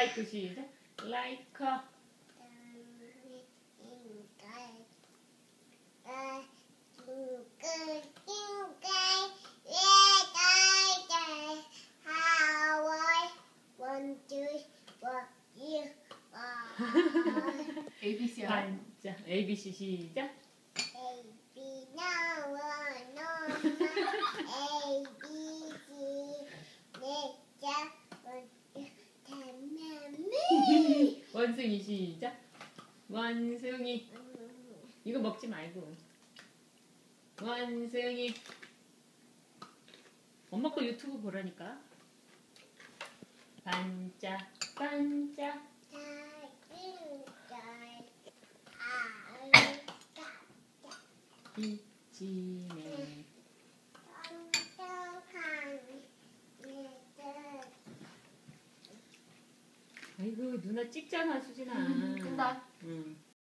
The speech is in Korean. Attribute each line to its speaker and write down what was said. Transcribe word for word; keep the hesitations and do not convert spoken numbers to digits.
Speaker 1: like 시작. like
Speaker 2: 에이비씨야.
Speaker 1: 반짝. 에이비씨 시작.
Speaker 3: A, B, 나와, 너만 A, B, C, 내자, 원숭이
Speaker 1: 원숭이 시작. 원숭이. 이거 먹지 말고. 원숭이. 엄마 거 유튜브 보라니까. 반짝 반짝. 기침에 아이고 누나 찍잖아 수진아.
Speaker 2: 음, 끈다.
Speaker 1: 응.